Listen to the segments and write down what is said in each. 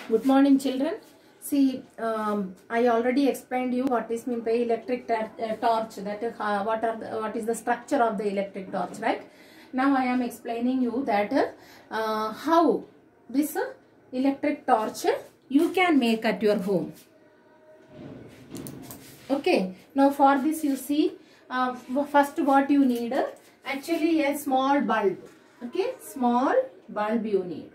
Good morning, children. See, I already explained you what is meant by electric torch. That what is the structure of the electric torch, right? Now I am explaining you that how this electric torch you can make at your home. Okay. Now for this you see, first what you need actually a small bulb. Okay, small bulb you need.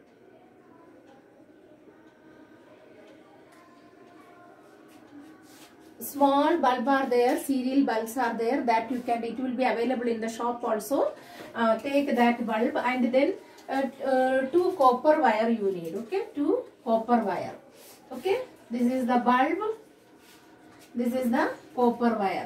Small bulb are there, serial bulbs are there, that you can, it will be available in the shop also. Take that bulb and then 2 copper wire you need. Okay, 2 copper wire. Okay, this is the bulb, this is the copper wire.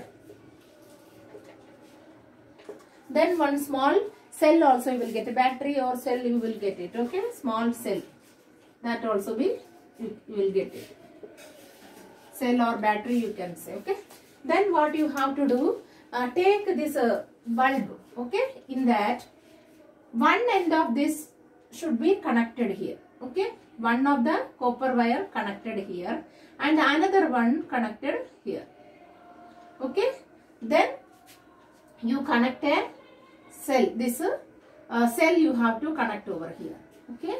Then one small cell also you will get, a battery or cell you will get it. Okay, small cell, that also you will get it. Cell or battery you can say. Okay, then what you have to do, take this bulb. Okay, in that one end of this should be connected here. Okay, one of the copper wire connected here and another one connected here. Okay, then you connect a cell. This cell you have to connect over here. Okay,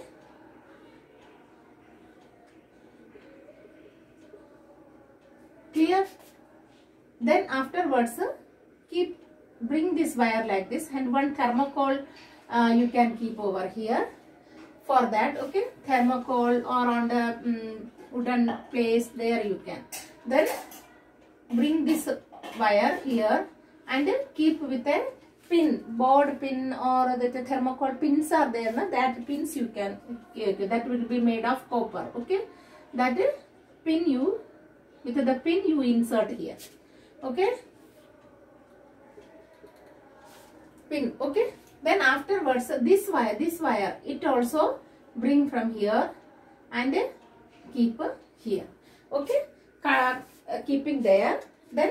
clear? Then afterwards bring this wire like this, and one thermocol you can keep over here for that. Okay, thermocol or on the wooden place, there you can. Then bring this wire here and keep with a pin, board pin, or the thermocol pins are there, na? That pins you can, that will be made of copper. Okay, that pin you, with the pin you insert here. Okay, pin. Okay, then afterwards this wire it also bring from here and keep here. Okay, keeping there. Then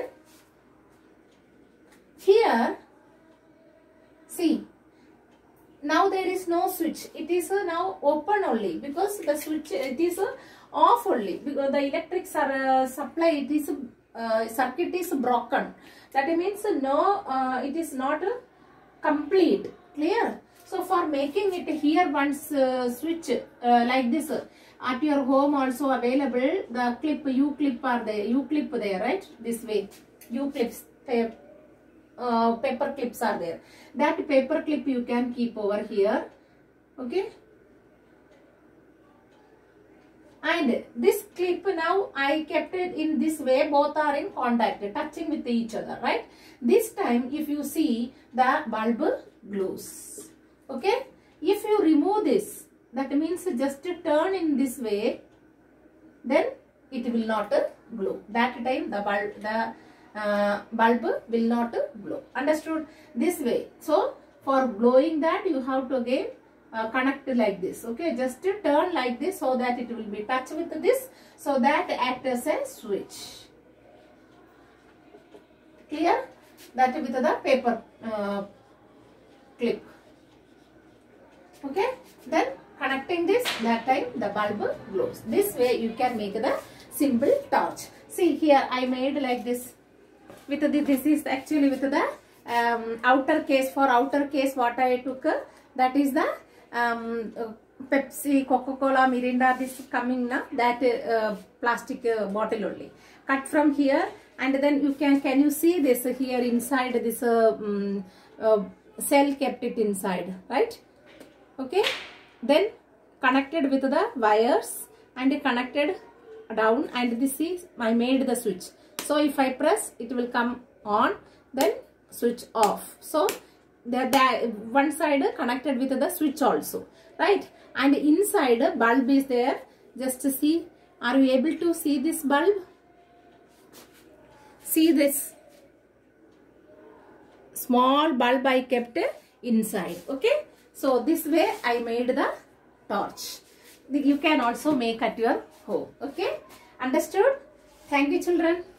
here see, now there is no switch, it is now open only, because the switch it is off only, because the electric supply, it is circuit is broken. That means no, it is not complete. Clear? So for making it here, once switch like this at your home also available, the clip, U-clip are there, U-clip there, right? This way, U-clips, paper clips are there. That paper clip you can keep over here. Okay, and this clip, now I kept it in this way, both are in contact, touching with each other, right? This time if you see, the bulb glows. Okay, if you remove this, that means just turn in this way, then it will not glow. That time the bulb will not glow. Understood? This way. So for glowing that, you have to again connect like this. Okay, just turn like this, so that it will be touched with this, so that act as a switch. Clear? That with the paper clip. Okay, then connecting this, that time the bulb glows. This way you can make the simple torch. See here, I made like this. With the, this is actually with the outer case. For outer case, what I took, that is the Pepsi, Coca-Cola, Mirinda, this coming now, that plastic bottle only. Cut from here, and then you can you see this here inside, this cell kept it inside, right? Okay, then connected with the wires and connected down, and this is, I made the switch. So if I press, it will come on, then switch off. So the one side connected with the switch also, right? And inside bulb is there. Just to see, are you able to see this bulb? See this small bulb I kept inside. Okay, so this way I made the torch. You can also make at your home. Okay, understood? Thank you, children.